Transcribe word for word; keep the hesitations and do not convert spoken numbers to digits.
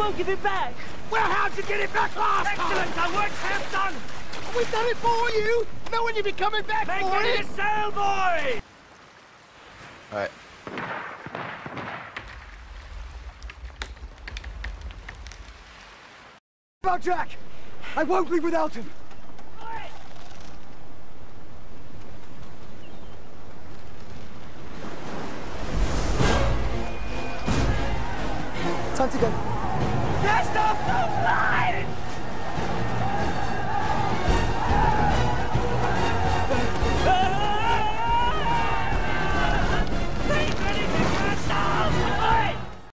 won't give it back. Well, how'd you get it back last time? Excellent, our work's half done. We've done it for you, knowing you'd be coming back Make for it it. a sail, boy! Alright. About Jack. I won't leave without him. Time to go. Cast off those lines!